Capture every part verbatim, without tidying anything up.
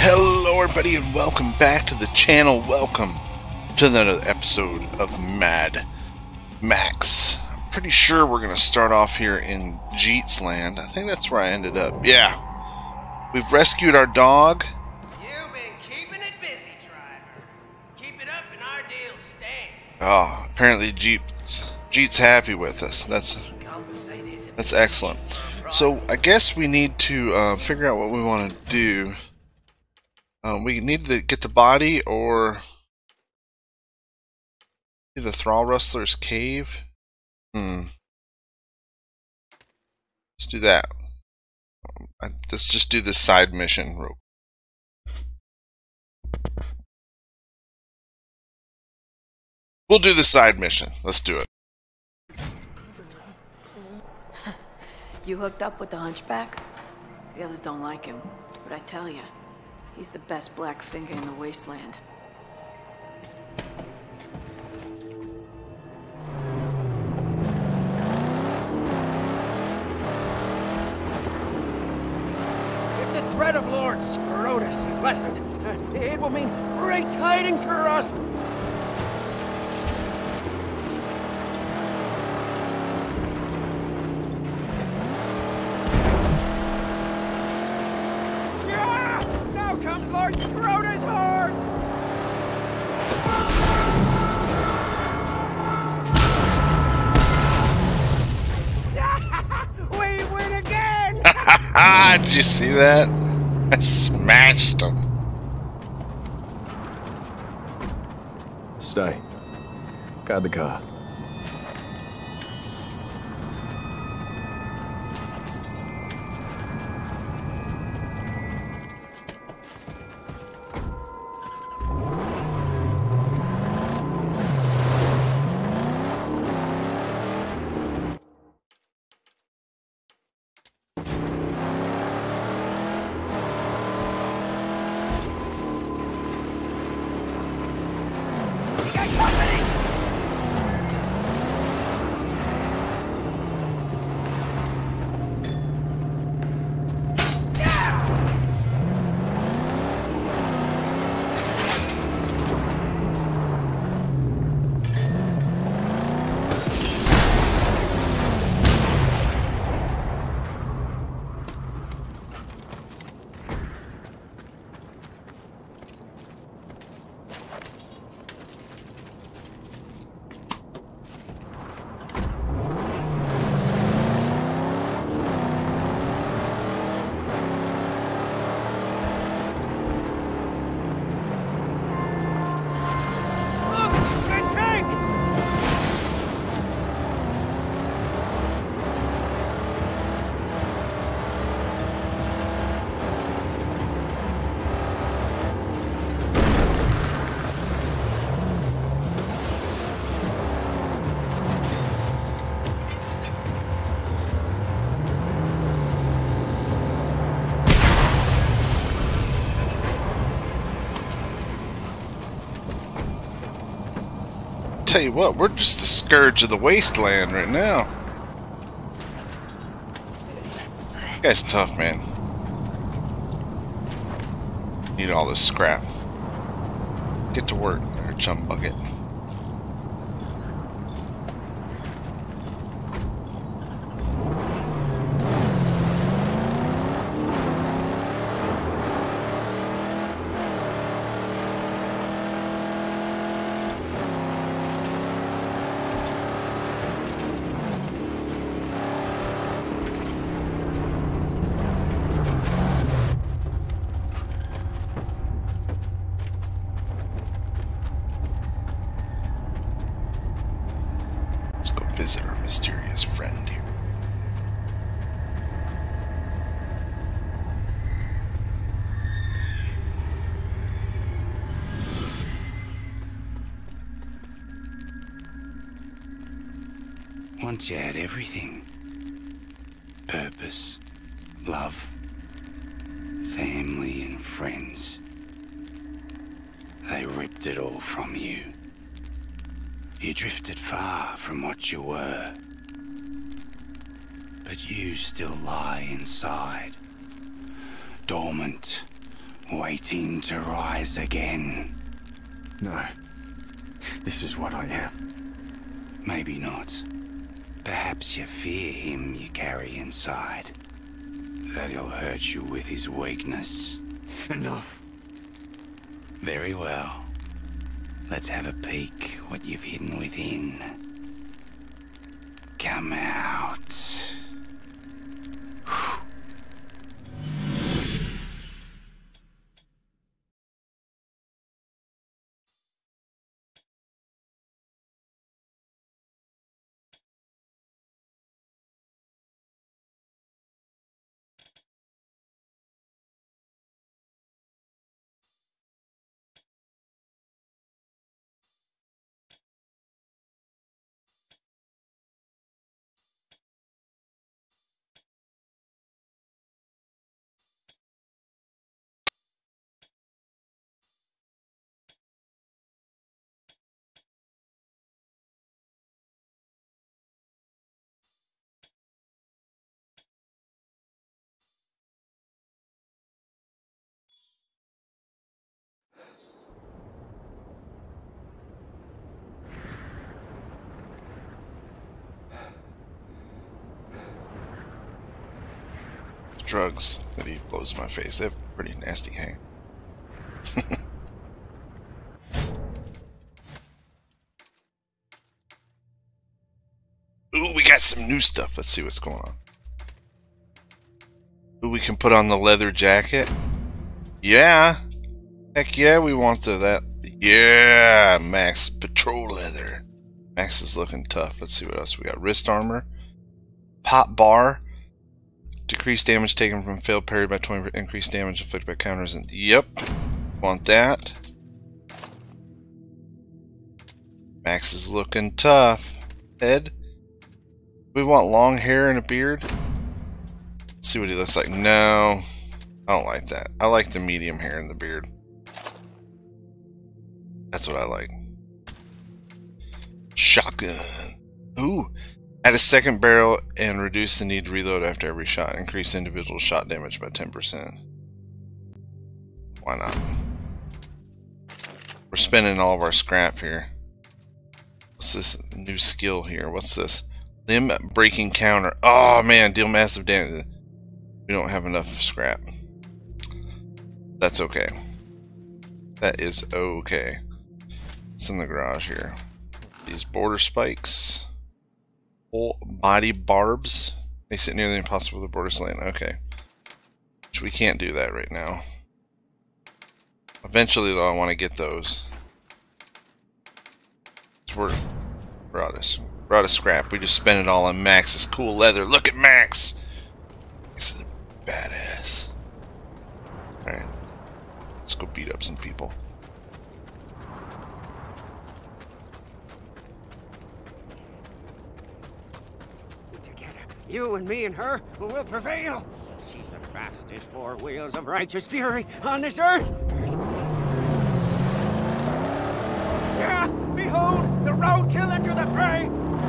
Hello everybody and welcome back to the channel. Welcome to another episode of Mad Max. I'm pretty sure we're going to start off here in Jeet's land. I think that's where I ended up. Yeah. We've rescued our dog. You've been keeping it busy, driver. Keep it up and our deal stands. Oh, apparently Jeet's, Jeet's happy with us. That's, that's excellent. So I guess we need to uh, figure out what we want to do. Uh, we need to get the body or the Thrall Rustler's cave. Hmm. Let's do that. Um, let's just do this side mission. We'll do the side mission. Let's do it. You hooked up with the hunchback? The others don't like him, but I tell you, he's the best black finger in the wasteland. If the threat of Lord Scrotus is lessened, uh, it will mean great tidings for us! Comes Lord Scrotus' horde! We win again! Did you see that? I smashed him. Stay. Guard the car. Tell you what, we're just the scourge of the wasteland right now. That guy's tough, man. Need all this scrap. Get to work, there, chum bucket. Visit our mysterious friend here. Once you had everything. Purpose, love, family and friends. They ripped it all from you. You drifted far from what you were. But you still lie inside, dormant, Waiting to rise again. No. This is what I am. Maybe not. Perhaps you fear him you carry inside. That he'll hurt you with his weakness. Enough. Very well. Let's have a peek what you've hidden within. Come out. Drugs that he blows in my face. They have a pretty nasty hang. Ooh, we got some new stuff. Let's see what's going on. Ooh, we can put on the leather jacket. Yeah. Heck yeah, we want the, that. Yeah, Max patrol leather. Max is looking tough. Let's see what else we got. Wrist armor. Pop bar. Decrease damage taken from failed parry by twenty percent. Increased damage inflicted by counters. And yep. Want that. Max is looking tough. Head. We want long hair and a beard. Let's see what he looks like. No. I don't like that. I like the medium hair and the beard. That's what I like. Shotgun. Ooh. Add a second barrel and reduce the need to reload after every shot. Increase individual shot damage by ten percent. Why not? We're spending all of our scrap here. What's this new skill here? What's this? Limb breaking counter. Oh man, deal massive damage. We don't have enough scrap. That's okay. That is okay. What's in the garage here? These border spikes. Whole body barbs. Makes it nearly impossible with the border slant. Okay. Which we can't do that right now. Eventually though, I want to get those. So we're, we're out of, we're out of scrap. We just spent it all on Max's cool leather. Look at Max! This is a badass. Alright. Let's go beat up some people. You and me and her will prevail. She's the fastest four wheels of righteous fury on this earth. Yeah, behold, the roadkill enter the fray.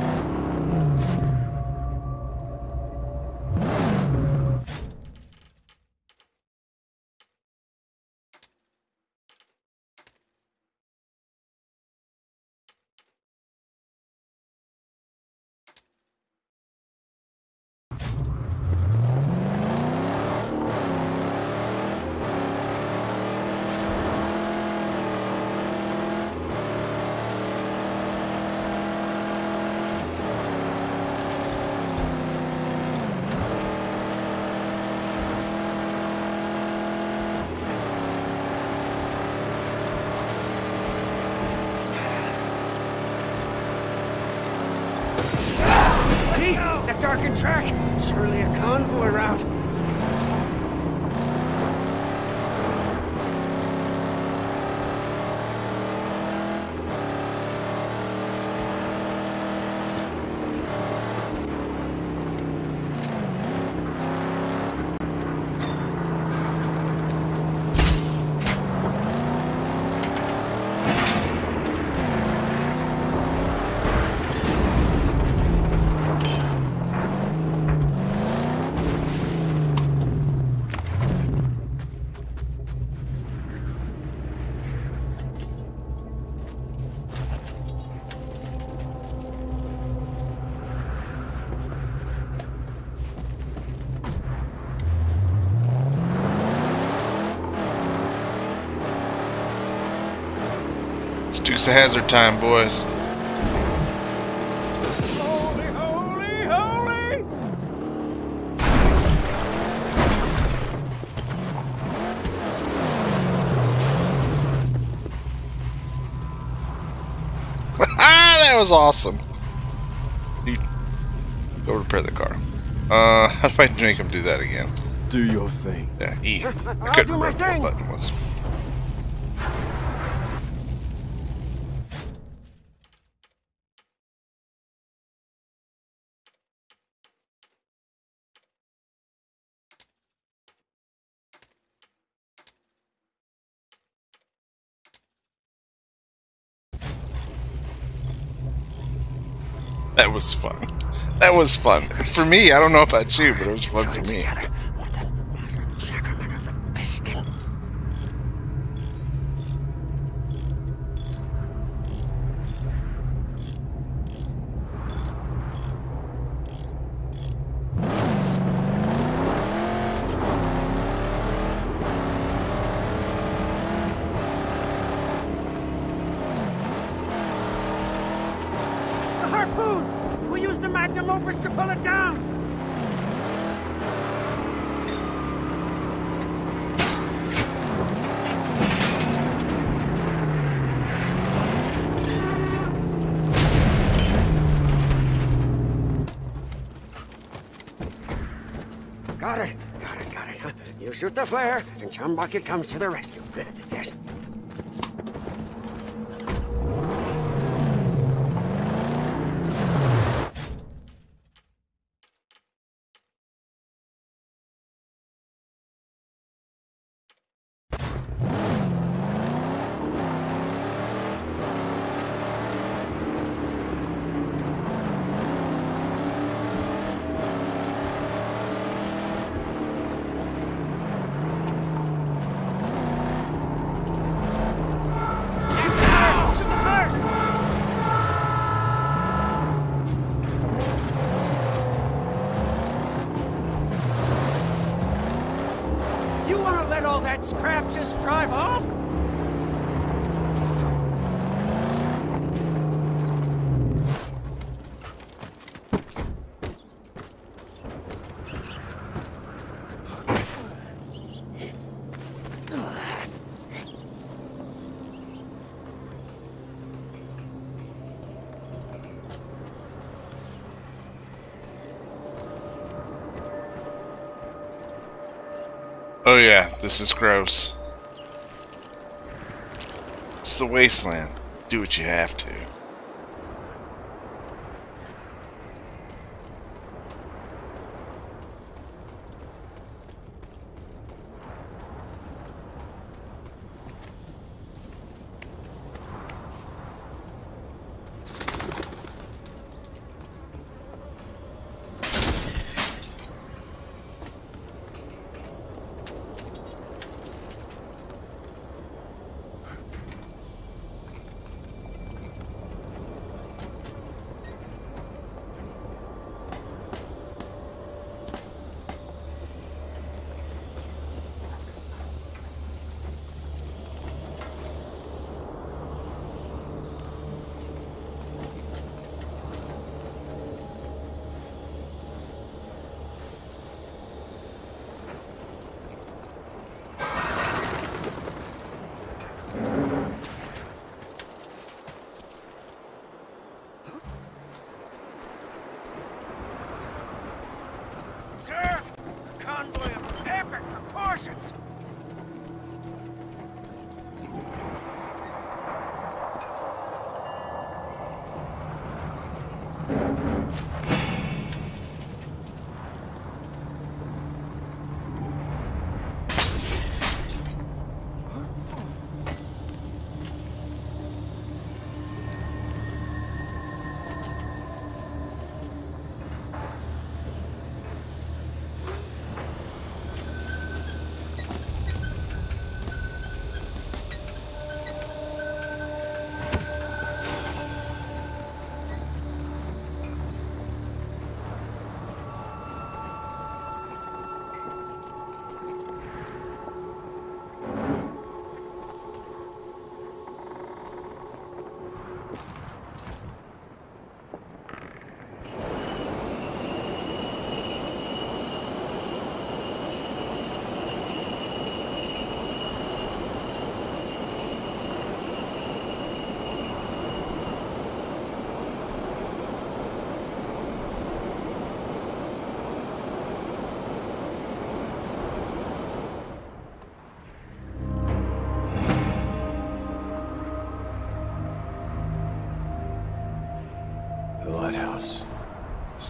That darkened track, surely a convoy route. It's Dukes of Hazzard time, boys. Holy, holy, holy! That was awesome. You go repair the car. Uh, how do I make him do that again? Do your thing. Yeah, E. I I'll couldn't do my remember what thing. button was. That was fun. That was fun. For me, I don't know about you, but it was fun for me. The harpoon! We use the magnum opus to pull it down! Got it, got it, got it. Huh? You shoot the flare, and Chum Bucket comes to the rescue. Yes. You want to let all that scrap just drive off? Oh yeah, this is gross. It's the wasteland. Do what you have to.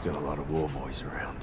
Still a lot of war boys around.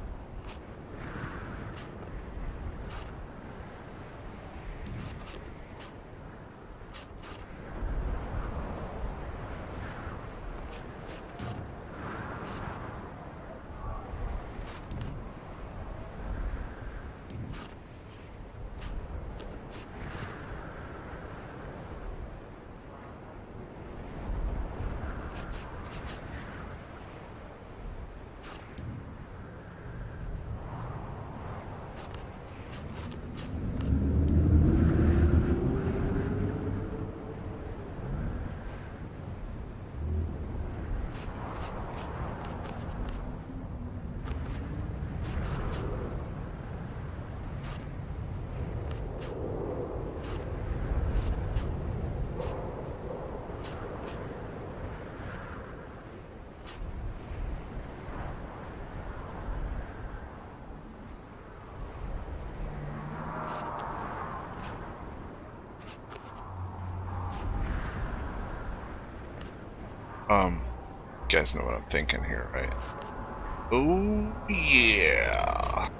Um, you guys know what I'm thinking here, right? Oh, yeah.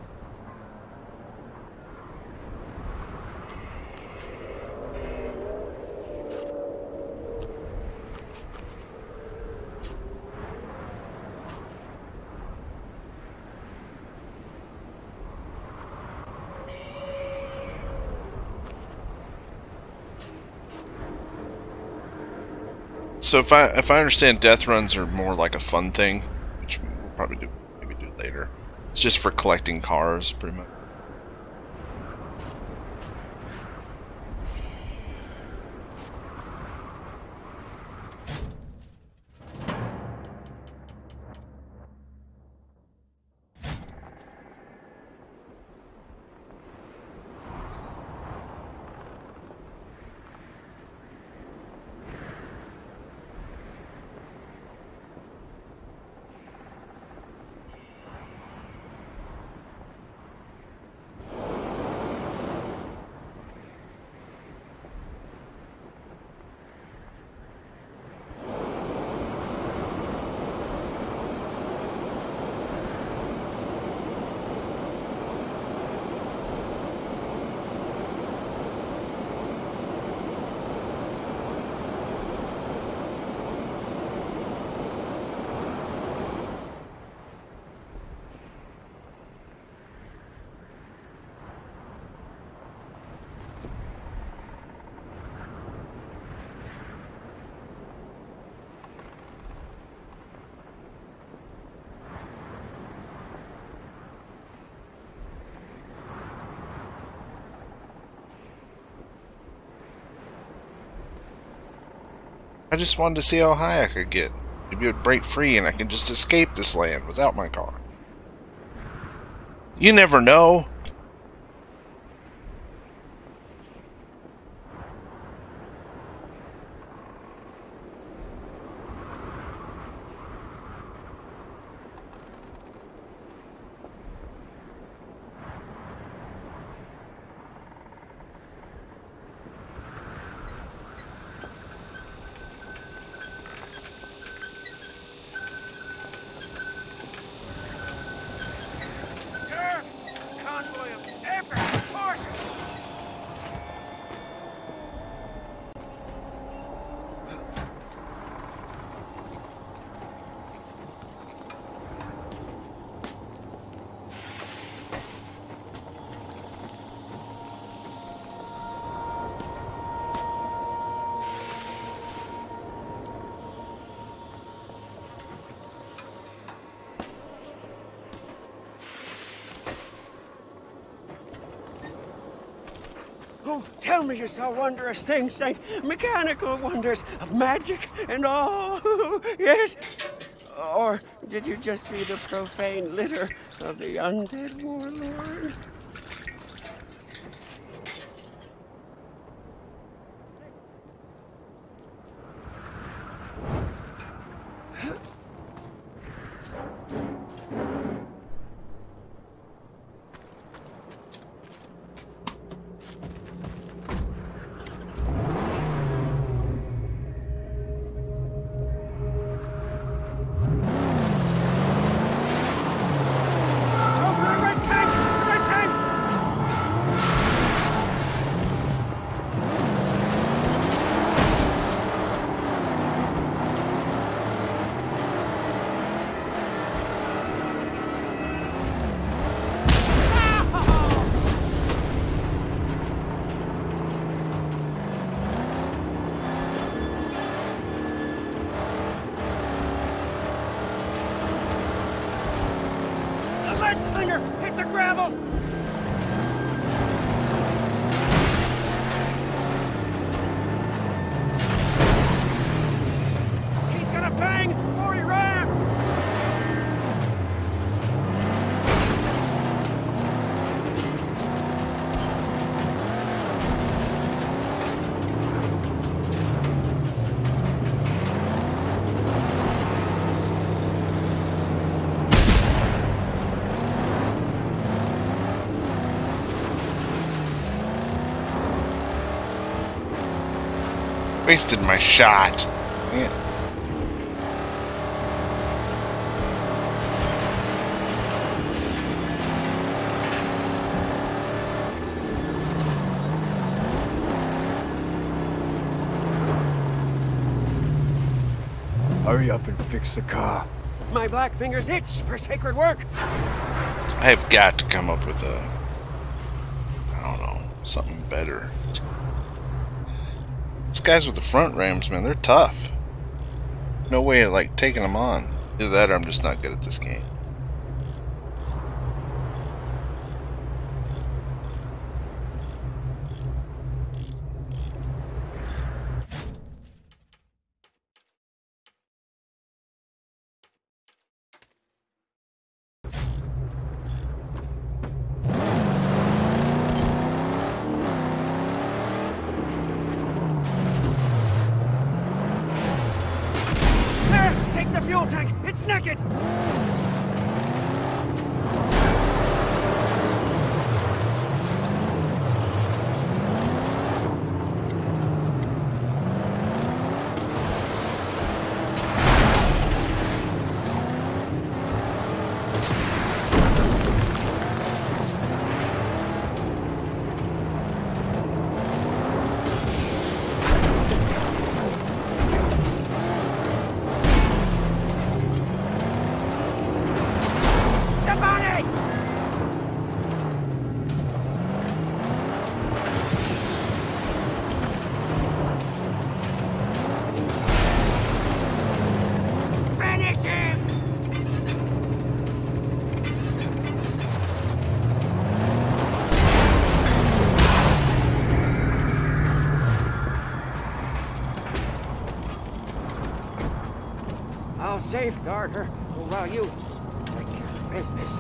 So if I if I understand, death runs are more like a fun thing, which we'll probably do maybe do later. It's just for collecting cars, pretty much. I just wanted to see how high I could get. Maybe it would break free and I can just escape this land without my car. You never know. Oh, tell me you saw wondrous things, Saint. Mechanical wonders of magic and all. Yes. Or did you just see the profane litter of the undead warlord? Wasted my shot. Yeah. Hurry up and fix the car. My black fingers itch for sacred work. I have got to come up with a, I don't know, something better. These guys with the front rams, man, they're tough. No way of like taking them on. Either that or I'm just not good at this game. The fuel tank! It's naked! I'll safeguard her while you take care of business.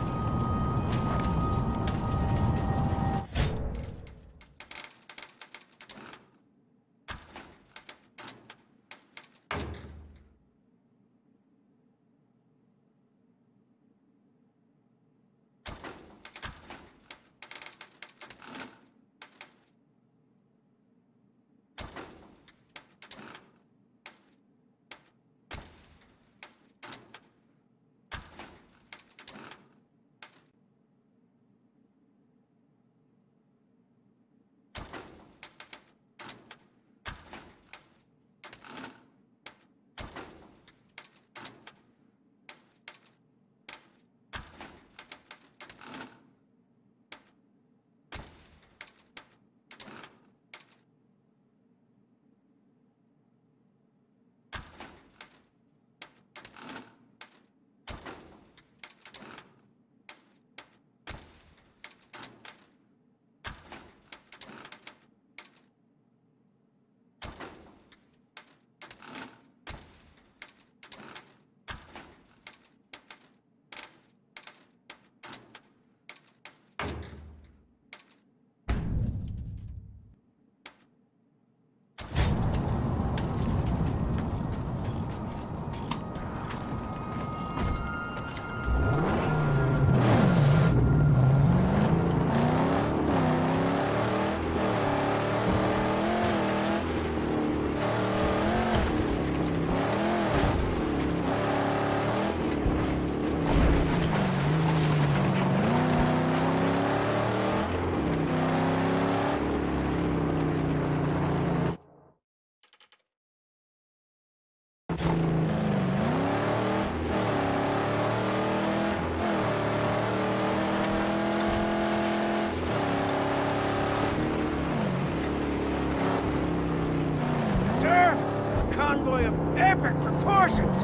Convoy of epic proportions!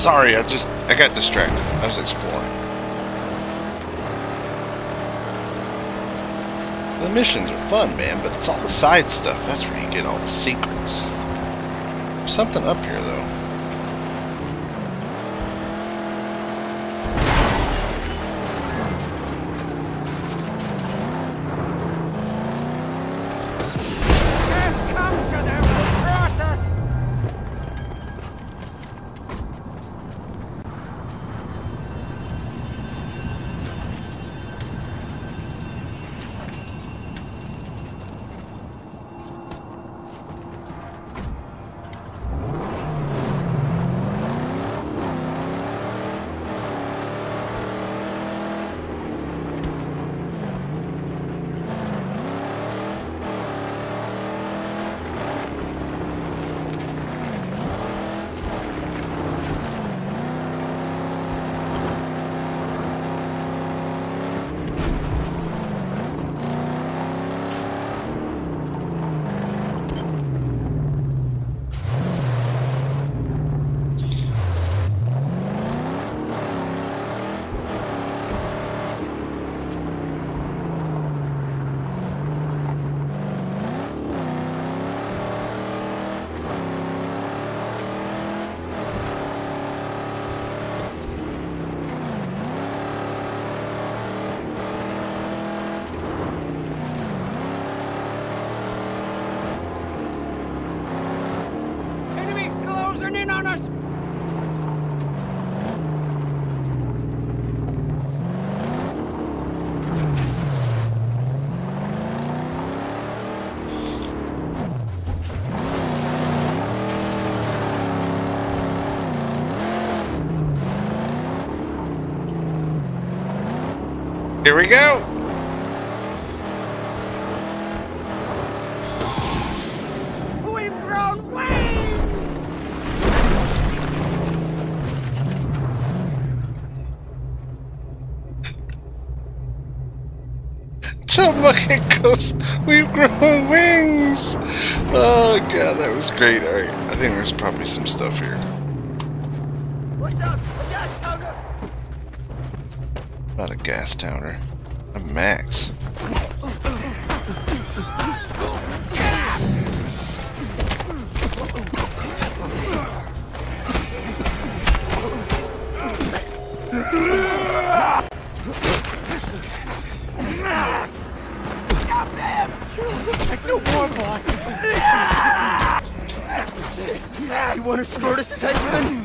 Sorry, I just, I got distracted. I was exploring. The missions are fun, man, but it's all the side stuff. That's where you get all the secrets. There's something up here, though. In on us! Here we go! We've grown wings! Chum Bucket goes, we've grown wings! Oh god, that was great. Alright, I think there's probably some stuff here. What's up? What's up, Toga? Not a gas towner. A Max. Take no more blood. You want to escort us as henchmen?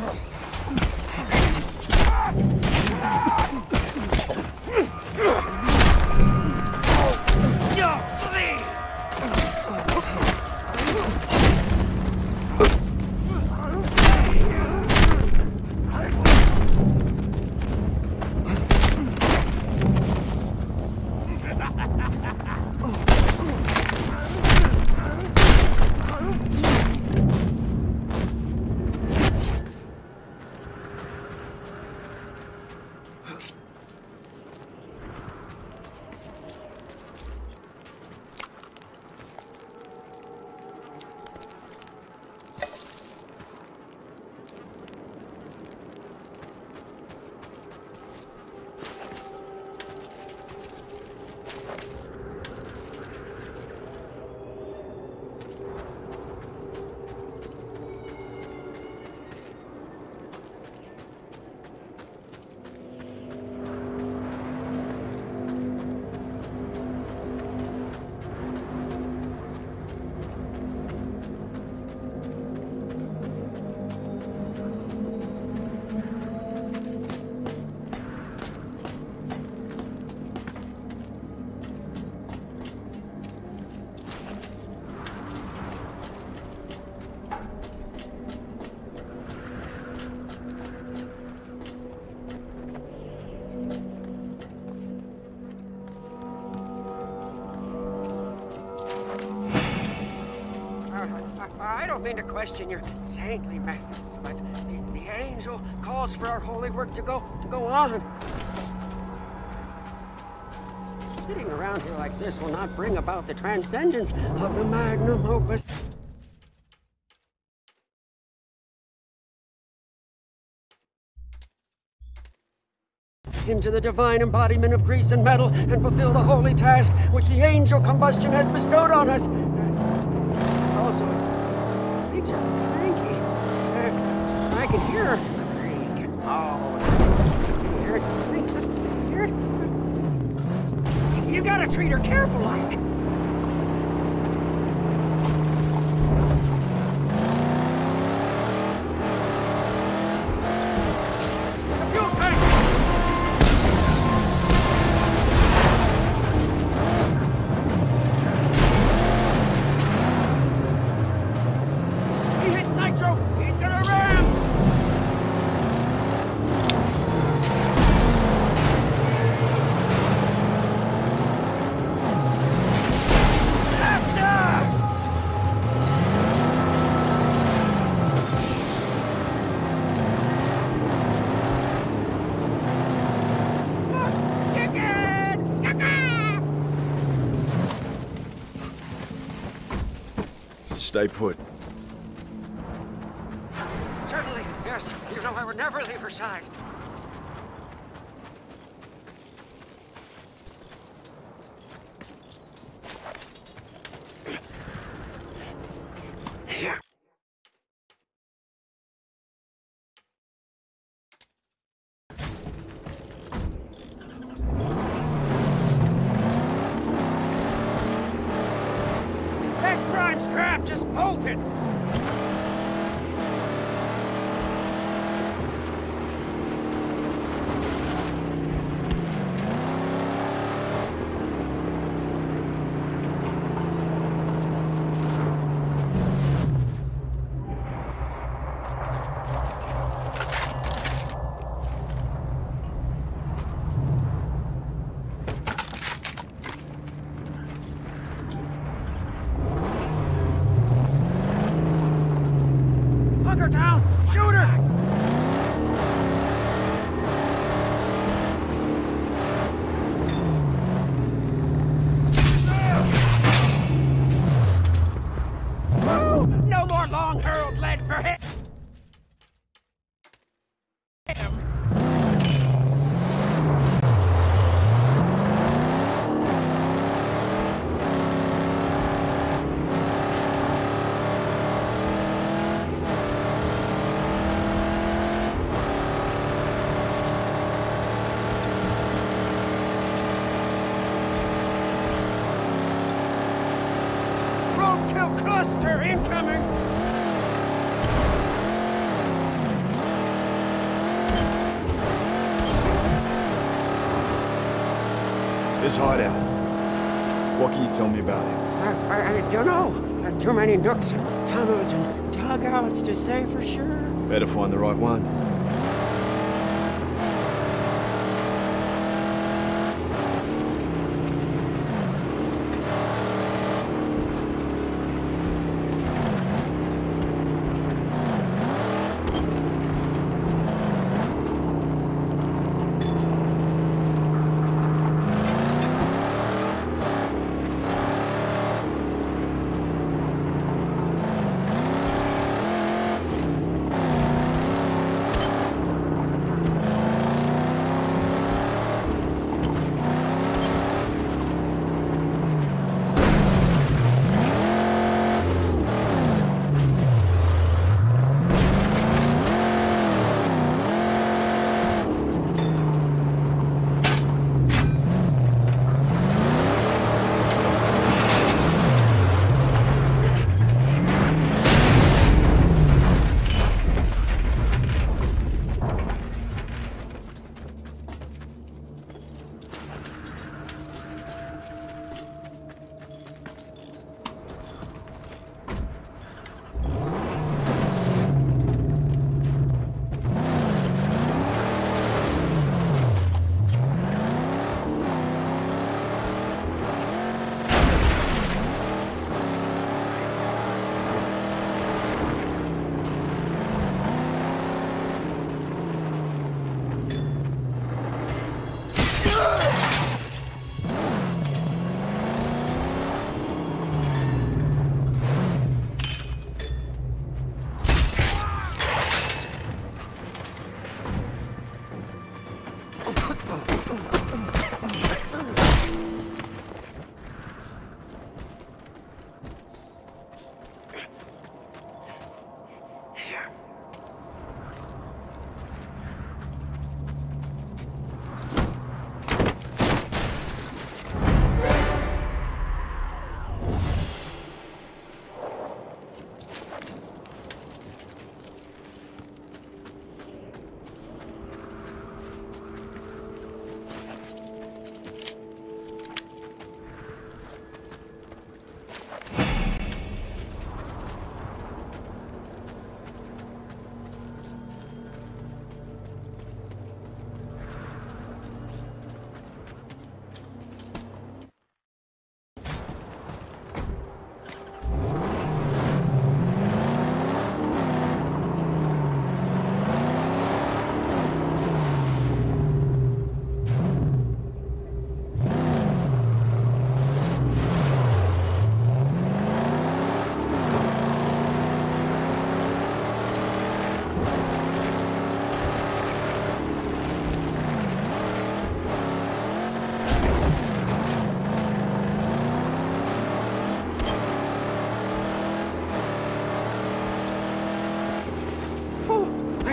I don't mean to question your saintly methods, but the, the angel calls for our holy work to go to go on. Sitting around here like this will not bring about the transcendence of the magnum opus. into the divine embodiment of grease and metal and fulfill the holy task which the angel combustion has bestowed on us. Uh, also, things are cranky. Yes, I can hear the creaking. Oh, hear it? Hear it? You gotta treat her careful, like. Stay put. Certainly, yes. You know I would never leave her side. Here. Scrap, just bolt it! Hunker down! Shoot her! Oh, no more long hurled lead for him! Cluster incoming! This hideout. What can you tell me about it? I, I, I don't know. There are too many nooks and tunnels and dugouts to say for sure. Better find the right one.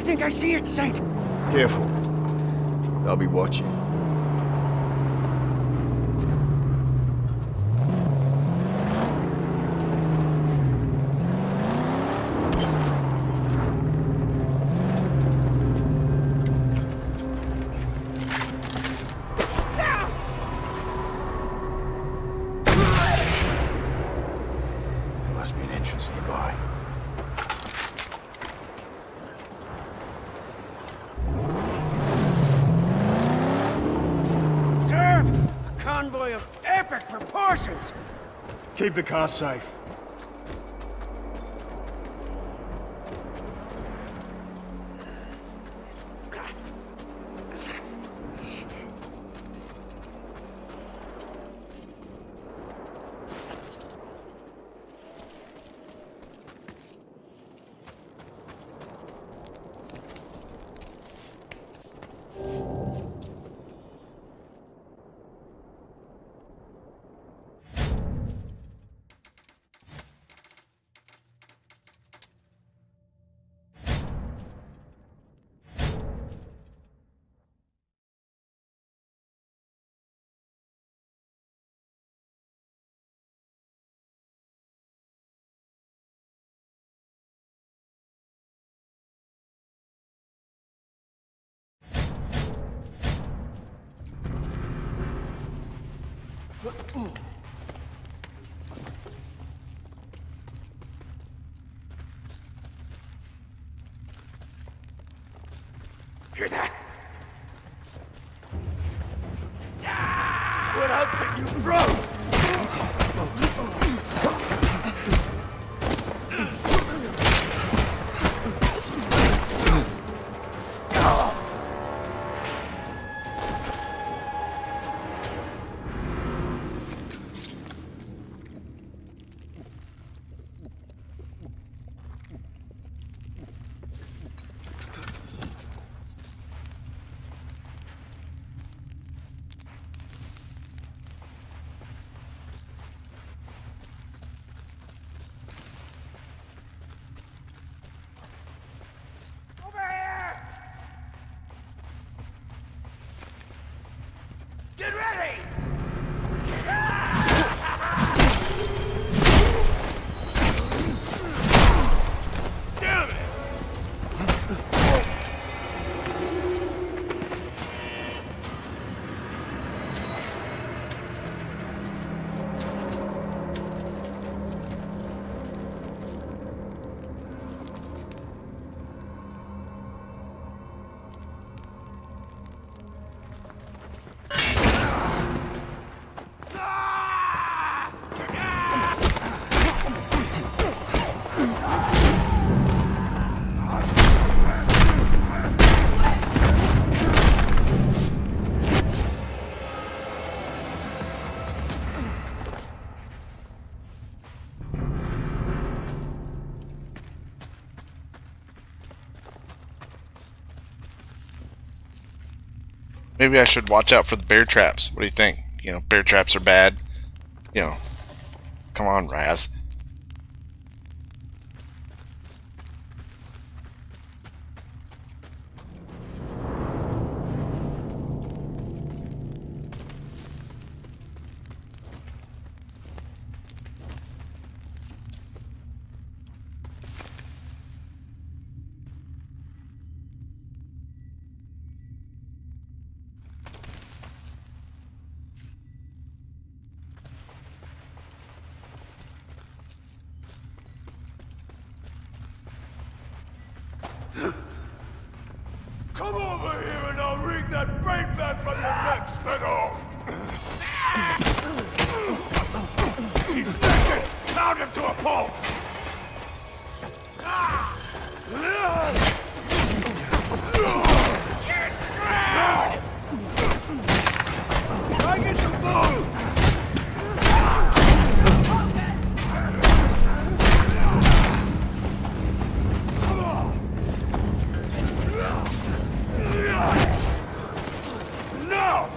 think I see it, Saint. Careful. I'll be watching. There must be an entrance nearby. Convoy of epic proportions! Keep the car safe. Hear that? What outfit you broke? Get ready! Damn it! Maybe I should watch out for the bear traps. What do you think? You know, bear traps are bad. You know, come on, Raz. Come over here and I'll wring that brain back from your neck, Spittle! He's naked! Pound him to a pulp! You're screwed! I get some food! No!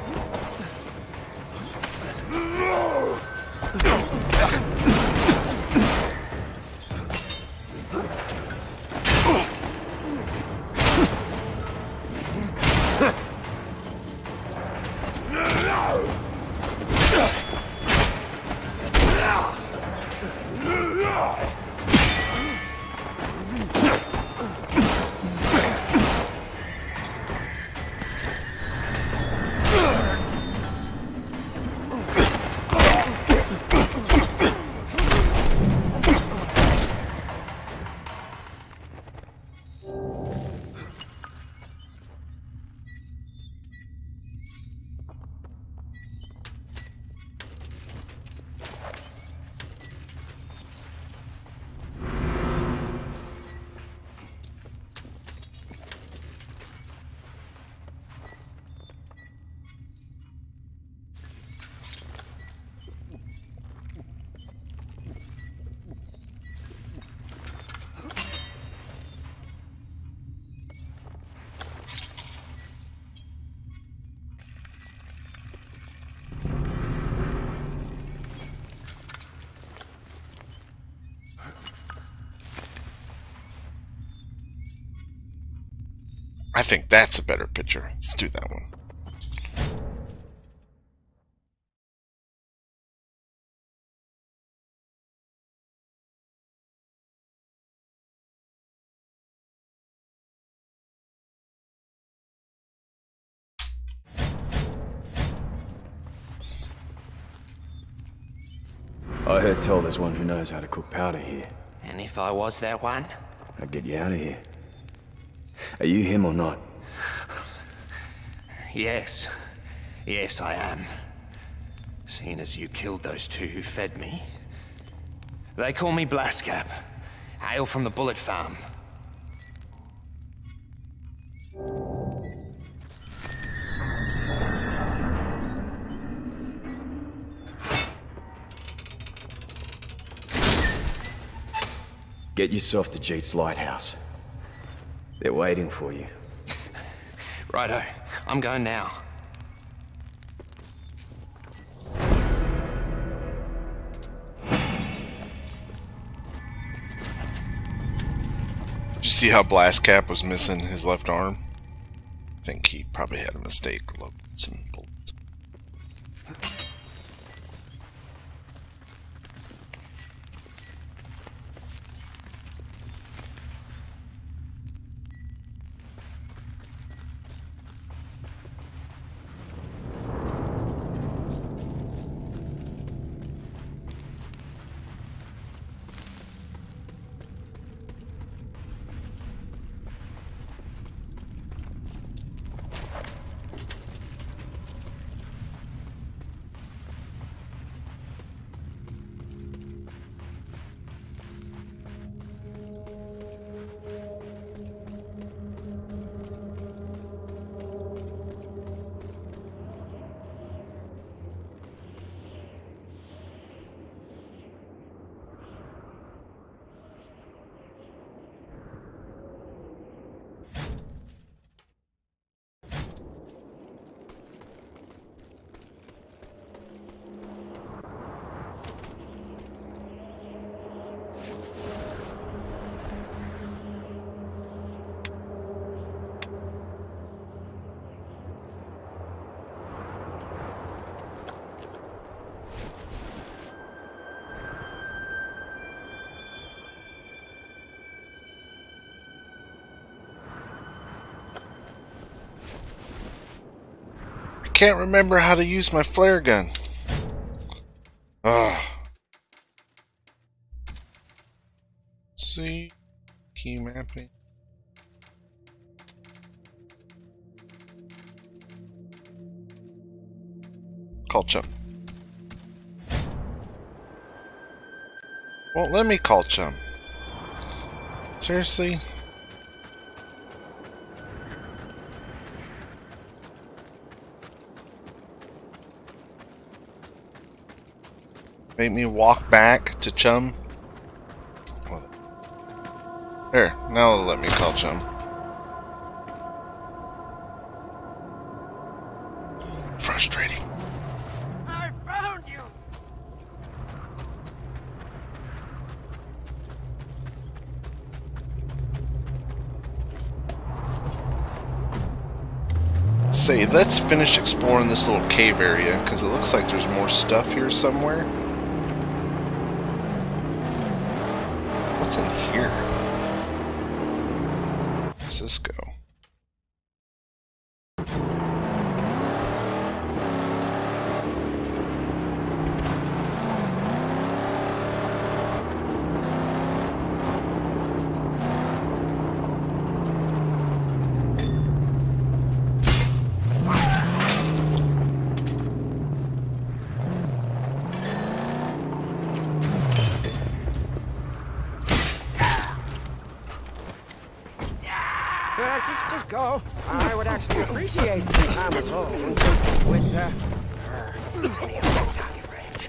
I think that's a better picture. Let's do that one. I heard tell there's one who knows how to cook powder here. And if I was that one? I'd get you out of here. Are you him or not? Yes. Yes, I am. Seeing as you killed those two who fed me. They call me Blaskap. Hail from the Bullet Farm. Get yourself to Jeet's lighthouse. They're waiting for you. Righto. I'm going now. Did you see how Blaskap was missing his left arm? I think he probably had a mistake. Loaded some bullets. Can't remember how to use my flare gun. Ugh. See, key mapping. Call chum. Won't let me call chum. Seriously? Make me walk back to chum. There, now it'll let me call chum. Frustrating. I found you. Say, let's finish exploring this little cave area, because it looks like there's more stuff here somewhere. What's in here? Where's this go? Uh, just, just go. I would actually appreciate some time alone with, uh, her. Any of the socket range.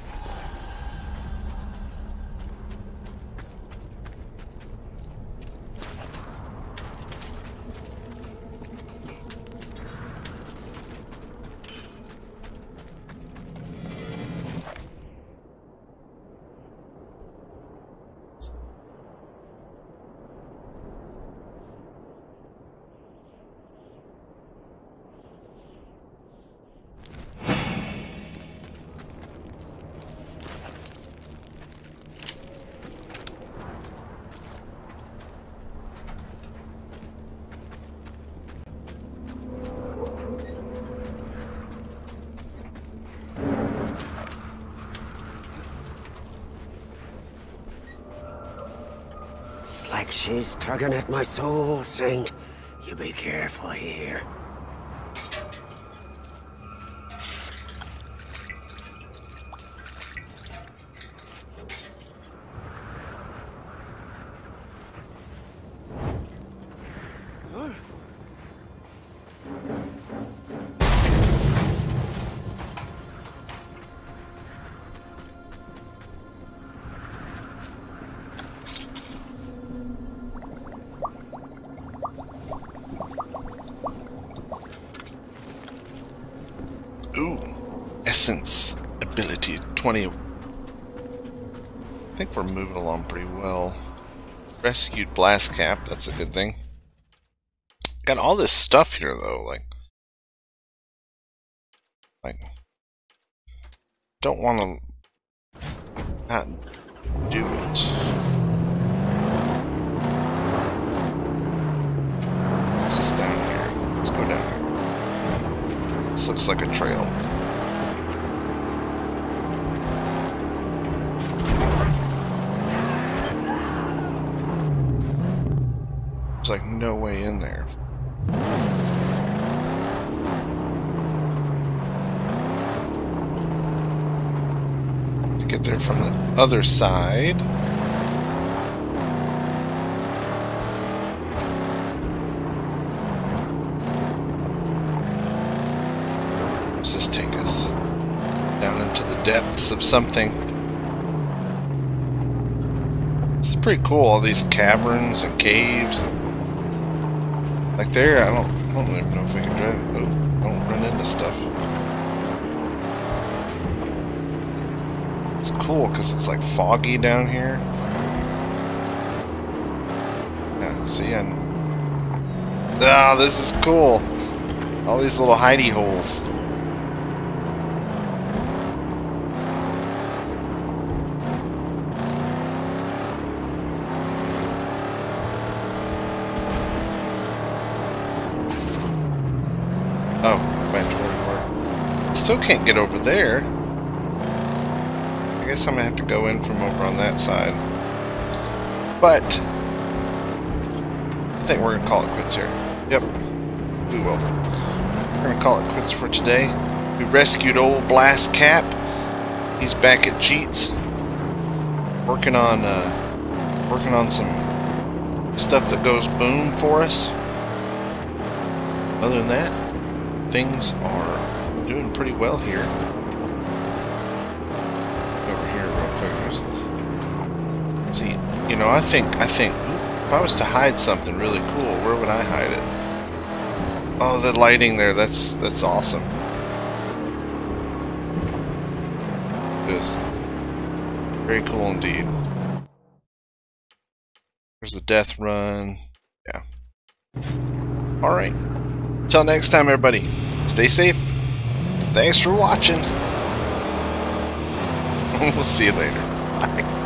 It's like she's tugging at my soul, Saint. You be careful here. Ooh, essence ability twenty. I think we're moving along pretty well. Rescued blast cap, that's a good thing. Got all this stuff here though, like, like, don't want to not do it. What's this down here? Let's go down here. This looks like a trail. There's like no way in there. To get there from the other side. Where does this take us? Down into the depths of something. This is pretty cool, all these caverns and caves. Like there, I don't I don't even know if we can drive. Oh, don't run into stuff. It's cool because it's like foggy down here. Yeah, see, I Ah, this is cool. All these little hidey holes. Oh, back to where we were. Still can't get over there. I guess I'm gonna have to go in from over on that side. But I think we're gonna call it quits here. Yep, we will. We're gonna call it quits for today. We rescued old Blast Cap. He's back at Jeets, working on uh, working on some stuff that goes boom for us. Other than that, things are doing pretty well here. Over here real quick. See, you know, I think, I think, if I was to hide something really cool, where would I hide it? Oh, the lighting there, that's, that's awesome. It is. Very cool indeed. There's the death run. Yeah. Alright. Until next time, everybody. Stay safe. Thanks for watching. We'll see you later. Bye.